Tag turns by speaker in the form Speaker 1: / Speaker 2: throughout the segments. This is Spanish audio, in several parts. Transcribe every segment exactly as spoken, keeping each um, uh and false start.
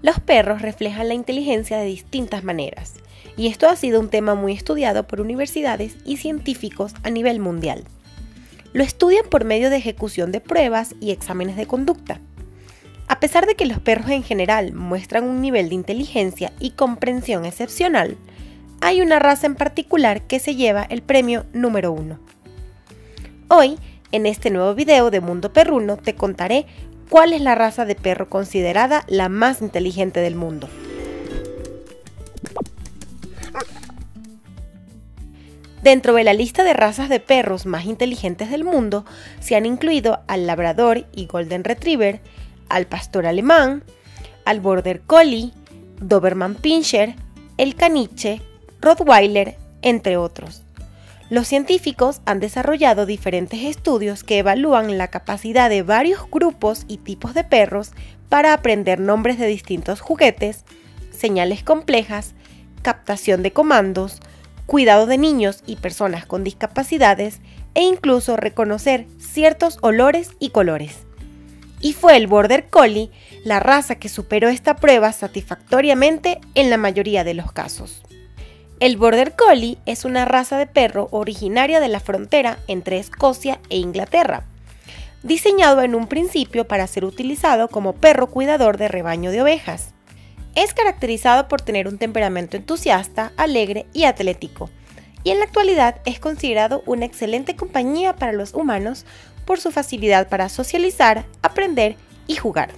Speaker 1: Los perros reflejan la inteligencia de distintas maneras, y esto ha sido un tema muy estudiado por universidades y científicos a nivel mundial. Lo estudian por medio de ejecución de pruebas y exámenes de conducta. A pesar de que los perros en general muestran un nivel de inteligencia y comprensión excepcional, hay una raza en particular que se lleva el premio número uno. Hoy, en este nuevo video de Mundo Perruno, te contaré cuál es la raza de perro considerada la más inteligente del mundo. Dentro de la lista de razas de perros más inteligentes del mundo se han incluido al Labrador y Golden Retriever, al Pastor Alemán, al Border Collie, Doberman Pinscher, el Caniche, Rottweiler, entre otros. Los científicos han desarrollado diferentes estudios que evalúan la capacidad de varios grupos y tipos de perros para aprender nombres de distintos juguetes, señales complejas, captación de comandos, cuidado de niños y personas con discapacidades e incluso reconocer ciertos olores y colores. Y fue el Border Collie la raza que superó esta prueba satisfactoriamente en la mayoría de los casos. El Border Collie es una raza de perro originaria de la frontera entre Escocia e Inglaterra, diseñado en un principio para ser utilizado como perro cuidador de rebaño de ovejas. Es caracterizado por tener un temperamento entusiasta, alegre y atlético, y en la actualidad es considerado una excelente compañía para los humanos por su facilidad para socializar, aprender y jugar.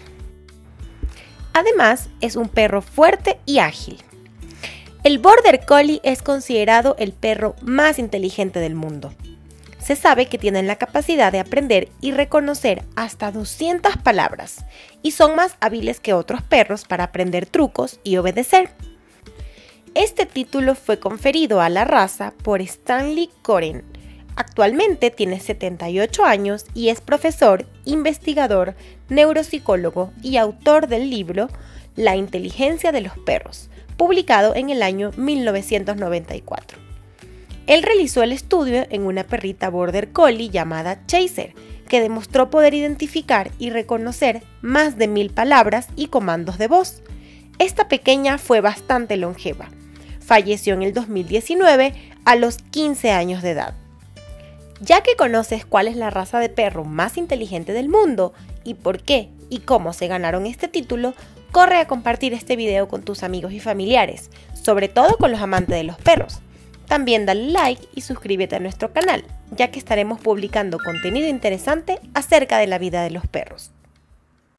Speaker 1: Además, es un perro fuerte y ágil. El Border Collie es considerado el perro más inteligente del mundo. Se sabe que tienen la capacidad de aprender y reconocer hasta doscientas palabras y son más hábiles que otros perros para aprender trucos y obedecer. Este título fue conferido a la raza por Stanley Coren. Actualmente tiene setenta y ocho años y es profesor, investigador, neuropsicólogo y autor del libro La inteligencia de los perros, publicado en el año mil novecientos noventa y cuatro. Él realizó el estudio en una perrita Border Collie llamada Chaser, que demostró poder identificar y reconocer más de mil palabras y comandos de voz. Esta pequeña fue bastante longeva. Falleció en el dos mil diecinueve a los quince años de edad. Ya que conoces cuál es la raza de perro más inteligente del mundo y por qué y cómo se ganaron este título, corre a compartir este video con tus amigos y familiares, sobre todo con los amantes de los perros. También dale like y suscríbete a nuestro canal, ya que estaremos publicando contenido interesante acerca de la vida de los perros.